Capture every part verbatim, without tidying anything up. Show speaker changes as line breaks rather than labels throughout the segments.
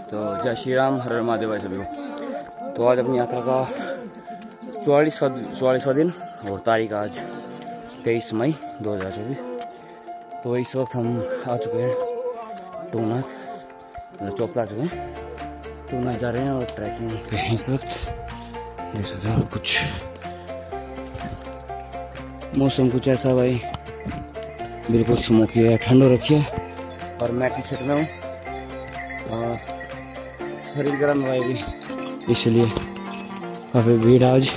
तो जय श्री राम, हर हर महादेव भाई सभी को। तो आज अपनी यात्रा का चौवालीसवा चौवालीसवा दिन और तारीख आज तेईस मई दो हज़ार चौबीस। तो इस वक्त हम आ चुके हैं टूनाथ, मतलब चोपता आ चुके हैं। टूनाथ जा रहे हैं और ट्रैकिंग पे हैं इस वक्त। ये सोचा कुछ मौसम कुछ ऐसा भाई बिल्कुल स्मोकी है, ठंड हो रखी है और मैं टी शर्ट में हूँ और शरीर गर्म रहेगी, इसलिए काफ़ी भीड़ आज।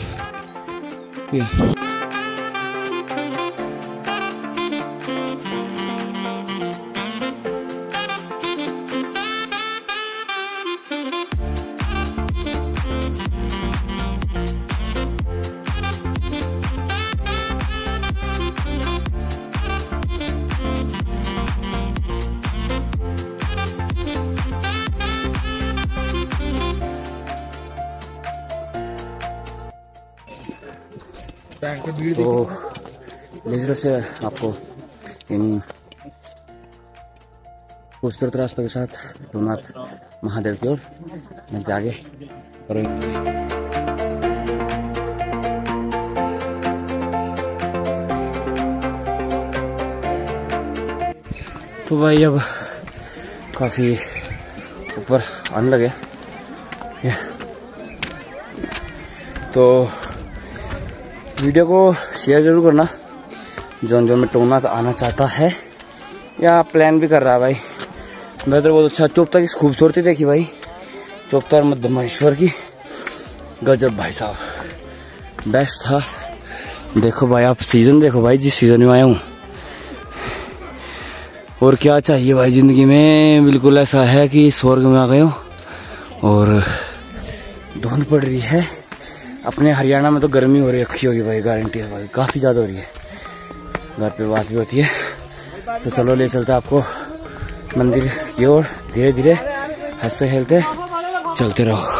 तो लेजर से आपको इन खूबसूरत रास्तों के साथ टूनाथ महादेव की ओर मिलते आगे। तो भाई अब काफी ऊपर आने लगे, तो वीडियो को शेयर जरूर करना जो जो में टूनाथ आना चाहता है या प्लान भी कर रहा है भाई। मैं तो बहुत अच्छा चोपता की खूबसूरती देखी भाई, चोपता और मध्य महेश्वर की गजब भाई साहब, बेस्ट था। देखो भाई, आप सीजन देखो भाई, जिस सीजन में आया हूँ। और क्या चाहिए भाई जिंदगी में, बिल्कुल ऐसा है कि स्वर्ग में आ गए हो। और धुंध पड़ रही है, अपने हरियाणा में तो गर्मी हो रही है होगी भाई, गारंटी है भाई, काफ़ी ज़्यादा हो रही है। घर पे बात भी होती है। तो चलो ले चलते आपको मंदिर की ओर, धीरे धीरे हंसते खेलते चलते रहो।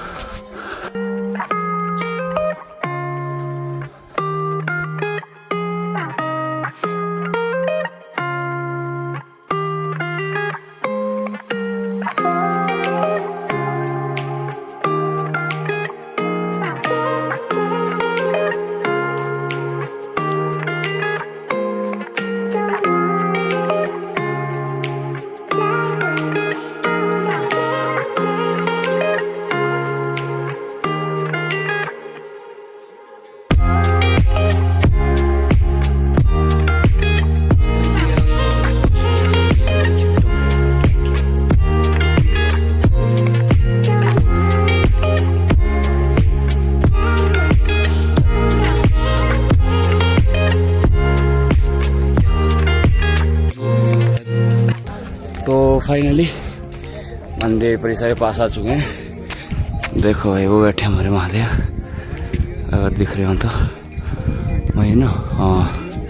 तो फाइनली मंदिर परिसर के पास आ चुके हैं। देखो भाई, वो बैठे हमारे महादेव, अगर दिख रहे हो तो वही ना। हाँ,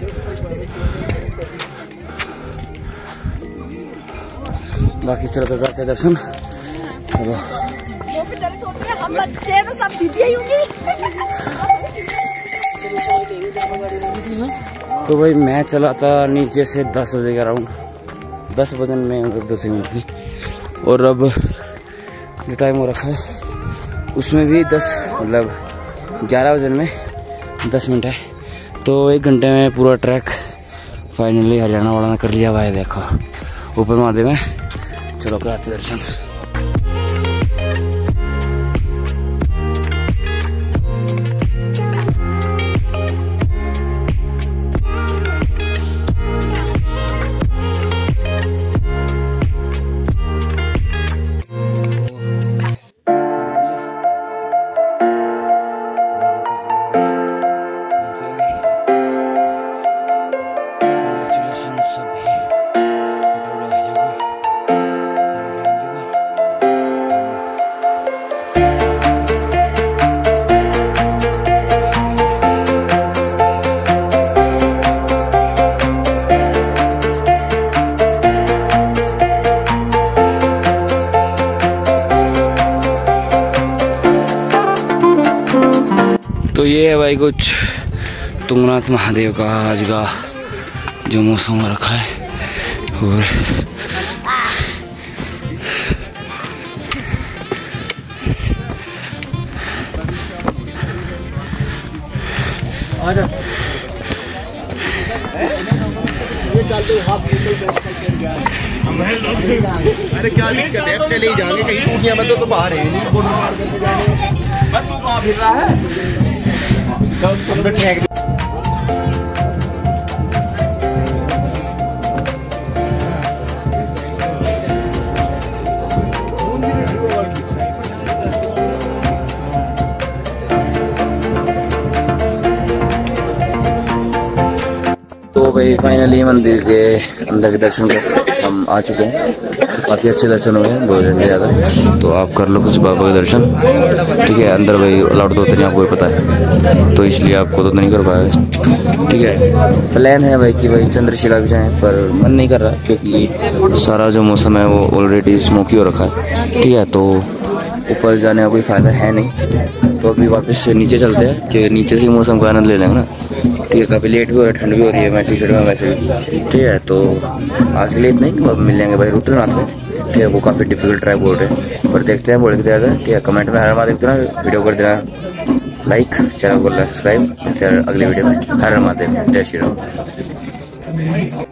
बाकी चलो तो करते दर्शन। चलो तो भाई मैं चला था नीचे से दस बजे का राउंड, दस बजन में मतलब दस मिनट थी। और अब जो टाइम हो रखा है उसमें भी दस मतलब ग्यारह बजन में दस मिनट है। तो एक घंटे में पूरा ट्रैक फाइनली हरियाणा वाला ने कर लिया भाई। देखो ऊपर महादेव में, चलो कराते दर्शन। तो ये है भाई कुछ टूनाथ महादेव का आज का जो मौसम हो रखा है। और
अरे क्या दिक्कत है, अब चले ही जाएंगे कहीं टूटियां मतलब तो बाहर है नहीं। तू कहाँ फिर रहा है?
तो भाई फाइनली मंदिर के अंदर के दर्शन कर हम आ चुके हैं। काफ़ी अच्छे दर्शन हुए हैं, दो घंटे ज़्यादा। तो आप कर लो कुछ बाबा के दर्शन, ठीक है। अंदर भाई अलाउड तो नहीं, आपको पता है, तो इसलिए आपको तो नहीं कर पाया, ठीक है। प्लान है भाई कि भाई चंद्रशिला भी जाएँ, पर मन नहीं कर रहा क्योंकि सारा जो मौसम है वो ऑलरेडी स्मोकी हो रखा है, ठीक है। तो ऊपर जाने का कोई फ़ायदा है नहीं, तो अभी वापस से नीचे चलते हैं कि नीचे से मौसम का आनंद ले लेंगे ना, ठीक है। काफ़ी लेट भी हो रहा है, ठंड भी हो रही है, मैं टी शर्ट में वैसे भी, ठीक है। तो आज के लिए इतना ही, अब मिल जाएंगे भाई रुद्रनाथ में, ठीक है। वो काफ़ी डिफिकल्ट ट्रैक बोल रहे हैं, पर देखते हैं बोल के ज़्यादा, ठीक है। कमेंट में हर बार देखते ना, वीडियो कर देना लाइक, चैनल को सब्सक्राइब। अगली वीडियो में हर महादेव, जय श्री राम।